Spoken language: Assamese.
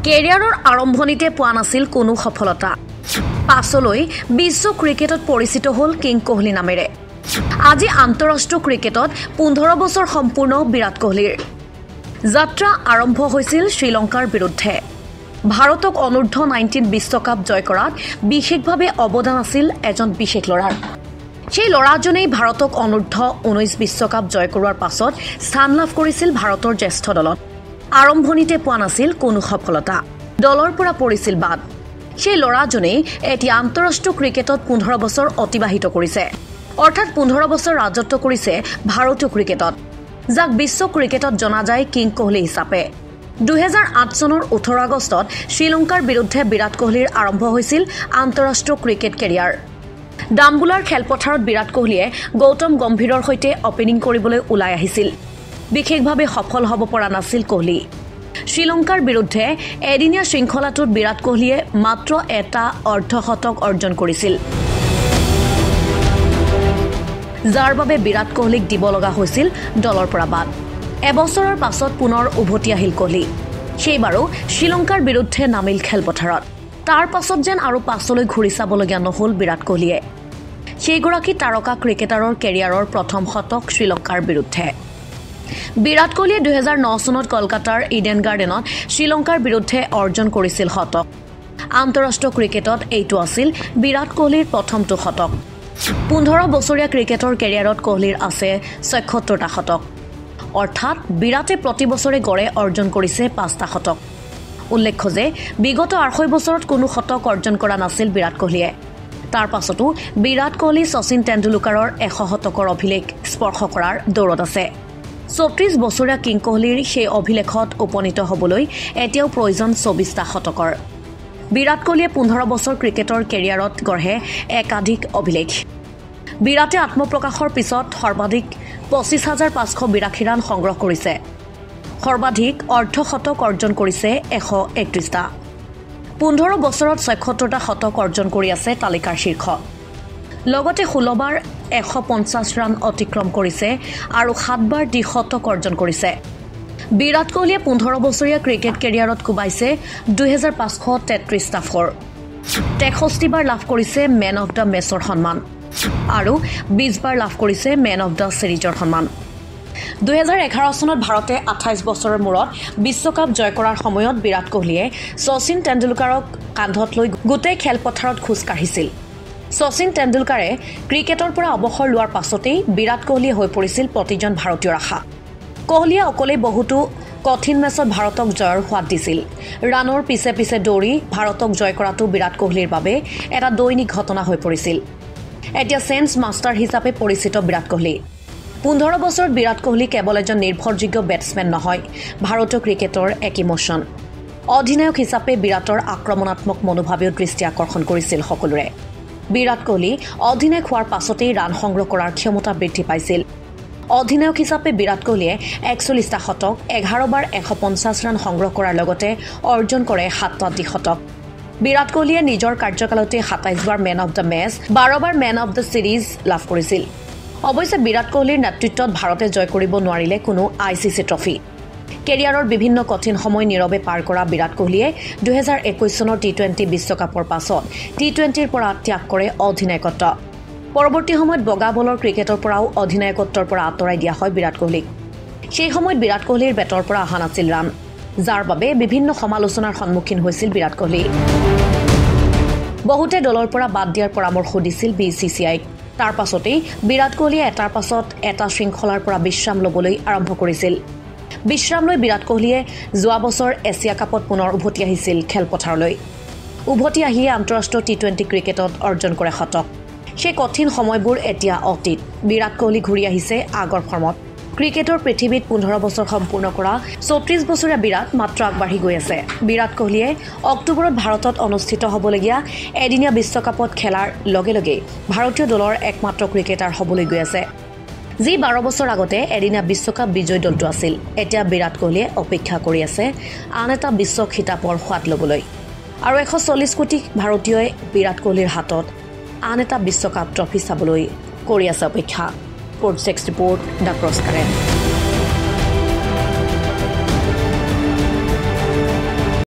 কেৰিয়াৰৰ আৰম্ভণিতে পোৱা নাছিল কোনো সফলতা পাছলৈ বিশ্ব ক্ৰিকেটত পৰিচিত হ'ল কিং কোহলি নামেৰে আজি আন্তঃৰাষ্ট্ৰীয় ক্ৰিকেটত 15 বছৰ সম্পূৰ্ণ বিৰাট কোহলিৰ যাত্ৰা আৰম্ভ হৈছিল শ্ৰীলংকাৰ বিৰুদ্ধে ভাৰতক অনূৰ্ধ্ব 19 বিশ্বকাপ জয় কৰাত বিশেষভাৱে অৱদান আছিল এজন বিশেষ ল'ৰাৰ সেই ল'ৰাজনেই ভাৰতক অনূৰ্ধ্ব 19 বিশ্বকাপ জয় কৰাৰ পাছত স্থান লাভ কৰিছিল ভাৰতৰ জ্যেষ্ঠ দলত আৰম্ভণিতে পোৱা নাছিল কোনো সফলতা দলৰ পৰা পৰিছিল বাদ সেই ল'ৰাজনেই এতিয়া আন্তঃৰাষ্ট্ৰীয় ক্ৰিকেটত 15 বছৰ অতিবাহিত কৰিছে অৰ্থাৎ 15 বছৰ ৰাজত্ব কৰিছে ভাৰতীয় ক্ৰিকেটত যাক বিশ্ব ক্ৰিকেটত জনা যায় কিং কোহলি হিচাপে 2008 চনৰ 18 আগষ্টত শ্ৰীলংকাৰ বিৰুদ্ধে বিৰাট কোহলিৰ আৰম্ভ হৈছিল আন্তঃৰাষ্ট্ৰীয় ক্ৰিকেট কেৰিয়াৰ ডাম্বুলাৰ খেলপথাৰত বিৰাট কোহলিয়ে গৌতম গম্ভীৰৰ সৈতে অপেনিং কৰিবলৈ ওলাই আহিছিল বিশেষভাৱে সফল হ'ব পৰা নাছিল কোহলি শ্ৰীলংকাৰ বিৰুদ্ধে এদিনীয়া শৃংখলাটোত বিৰাট কোহলিয়ে মাত্ৰ এটা অৰ্ধশতক অৰ্জন কৰিছিল যাৰ বাবে বিৰাট কোহলিক দিব লগা হৈছিল দলৰ পৰা বাদ এবছৰৰ পাছত পুনৰ উভতি আহিল কোহলি সেইবাৰো শ্ৰীলংকাৰ বিৰুদ্ধে নামিল খেলপথাৰত তাৰ পাছত যেন আৰু পাছলৈ ঘূৰি চাবলগীয়া নহল বিৰাট কোহলিয়ে সেইগৰাকী তাৰকা ক্ৰিকেটাৰৰ কেৰিয়াৰৰ প্ৰথম শতক শ্ৰীলংকাৰ বিৰুদ্ধে বিৰাট কোহলিয়ে 2009 চনত কলকাতাৰ ইডেন গাৰ্ডেনত শ্ৰীলংকাৰ বিৰুদ্ধে অৰ্জন কৰিছিল শতক আন্তঃৰাষ্ট্ৰীয় ক্ৰিকেটত এইটো আছিল বিৰাট কোহলিৰ প্ৰথমটো শতক 15 বছৰীয়া ক্ৰিকেটৰ কেৰিয়াৰত কোহলিৰ আছে 76টা শতক অৰ্থাৎ বিৰাটে প্ৰতি বছৰে গড়ে অৰ্জন কৰিছে 5টা শতক উল্লেখ্য যে বিগত 8 বছৰত কোনো শতক অৰ্জন কৰা নাছিল বিৰাট কোহলিয়ে তাৰ পাছতো বিৰাট কোহলি শচীন তেণ্ডুলকাৰৰ 100 শতকৰ অভিলেখ স্পৰ্শ কৰাৰ দৌৰত আছে 34 বছৰীয়া কিং কোহলিৰ সেই অভিলেখত উপনীত হ'বলৈ এতিয়াও প্ৰয়োজন 24টা শতকৰ বিৰাট কোহলিয়ে 15 বছৰ ক্ৰিকেটৰ কেৰিয়াৰত গঢ়ে একাধিক অভিলেখ বিৰাটে আত্মপ্ৰকাশৰ পিছত সৰ্বাধিক 25582 ৰান সংগ্ৰহ কৰিছে সৰ্বাধিক অৰ্ধশতক অৰ্জন কৰিছে 131টা 15 বছৰত 76টা শতক অৰ্জন কৰি আছে তালিকাৰ শীৰ্ষ লগতে 16 বাৰ 150 ৰান অতিক্ৰম কৰিছে আৰু 7 বাৰ দ্বিশতক অৰ্জন কৰিছে বিৰাট কোহলিয়ে 15 বছৰীয়া ক্ৰিকেট কেৰিয়াৰত কুবাইছে 2533টা ফ'ৰ 63 বাৰ লাভ কৰিছে মেন অফ দ্য মেচৰ সন্মান আৰু 20 বাৰ লাভ কৰিছে মেন অফ দ্য সিৰিজৰ সন্মান 2011 চনত ভাৰতে 28 বছৰৰ মূৰত বিশ্বকাপ জয় কৰাৰ সময়ত বিৰাট কোহলিয়ে শচীন তেণ্ডুলকাৰক কান্ধত লৈ গোটেই খেলপথাৰত খোজ কাঢ়িছিল শচীন তেণ্ডুলকাৰে ক্ৰিকেটৰ পৰা অৱসৰ লোৱাৰ পাছতেই বিৰাট কোহলিয়ে হৈ পৰিছিল প্ৰতিজন ভাৰতীয়ৰ আশা কোহলিয়ে অকলে বহুতো কঠিন মেচত ভাৰতক জয়ৰ সোৱাদ দিছিল ৰানৰ পিছে পিছে দৌৰি ভাৰতক জয় কৰাটো বিৰাট কোহলিৰ বাবে এটা দৈনিক ঘটনা হৈ পৰিছিল এতিয়া চেঞ্জ মাষ্টাৰ হিচাপে পৰিচিত বিৰাট কোহলি 15 বছৰত বিৰাট কোহলি কেৱল এজন নিৰ্ভৰযোগ্য বেটছমেন নহয় ভাৰতীয় ক্ৰিকেটৰ এক ইমোচন অধিনায়ক হিচাপে বিৰাটৰ আক্ৰমণাত্মক মনোভাৱেও দৃষ্টি আকৰ্ষণ কৰিছিল সকলোৰে বিৰাট কোহলি অধিনায়ক হোৱাৰ পাছতেই ৰান সংগ্ৰহ কৰাৰ ক্ষমতা বৃদ্ধি পাইছিল অধিনায়ক হিচাপে বিৰাট কোহলিয়ে 41টা শতক 11 বাৰ 150 ৰান সংগ্ৰহ কৰাৰ লগতে অৰ্জন কৰে 7টা দ্বিশতক বিৰাট কোহলিয়ে নিজৰ কাৰ্যকালতে 27 বাৰ মেন অফ দ্য মেচ 12 বাৰ মেন অফ দ্য সিৰিজ লাভ কৰিছিল অৱশ্যে বিৰাট কোহলিৰ নেতৃত্বত ভাৰতে জয় কৰিব নোৱাৰিলে কোনো আইচিচি ট্ৰফি কেৰিয়াৰৰ বিভিন্ন কঠিন সময় নীৰৱে পাৰ কৰা বিৰাট কোহলিয়ে 2021 চনৰ টি20 বিশ্বকাপৰ পাছত টি20ৰ পৰা ত্যাগ কৰে অধিনায়কত্ব পৰৱৰ্তী সময়ত বগা বলৰ ক্ৰিকেটৰ পৰাও অধিনায়কত্বৰ পৰা আঁতৰাই দিয়া হয় বিৰাট কোহলিক সেই সময়ত বিৰাট কোহলিৰ বেটৰ পৰা অহা নাছিল ৰান যাৰ বাবে বিভিন্ন সমালোচনাৰ সন্মুখীন হৈছিল বিৰাট কোহলি বহুতে দলৰ পৰা বাদ দিয়াৰ পৰামৰ্শ দিছিল বিচিচিআইক তাৰ পাছতেই বিৰাট কোহলিয়ে এটাৰ পাছত এটা শৃংখলাৰ পৰা বিশ্ৰাম ল'বলৈ আৰম্ভ কৰিছিল বিশ্ৰাম লৈ বিৰাট কোহলিয়ে যোৱা বছৰ এছিয়া কাপত পুনৰ উভতি আহিছিল খেলপথাৰলৈ উভতি আহিয়ে আন্তঃৰাষ্ট্ৰীয় টি20 ক্ৰিকেটত অৰ্জন কৰে শতক সেই কঠিন সময়বোৰ এতিয়া অতীত বিৰাট কোহলি ঘূৰি আহিছে আগৰ ফৰ্মত ক্ৰিকেটৰ পৃথিৱীত 15 বছৰ সম্পূৰ্ণ কৰা 34 বছৰীয়া বিৰাট মাত্ৰ আগবাঢ়ি গৈ আছে বিৰাট কোহলিয়ে অক্টোবৰত ভাৰতত অনুষ্ঠিত হ'বলগীয়া এদিনীয়া বিশ্বকাপত খেলাৰ লগে লগে ভাৰতীয় দলৰ একমাত্ৰ ক্ৰিকেটাৰ হ'বলৈ গৈ আছে যি 12 বছৰ আগতে এদিনীয়া বিশ্বকাপ বিজয় দলটো আছিল এতিয়া বিৰাট কোহলিয়ে অপেক্ষা কৰি আছে আন এটা বিশ্ব খিতাপৰ সোৱাদ ল'বলৈ আৰু 140 কোটি ভাৰতীয়ই বিৰাট কোহলিৰ হাতত আন এটা বিশ্বকাপ ট্ৰফি চাবলৈ কৰি আছে অপেক্ষা। Sports report the cross current.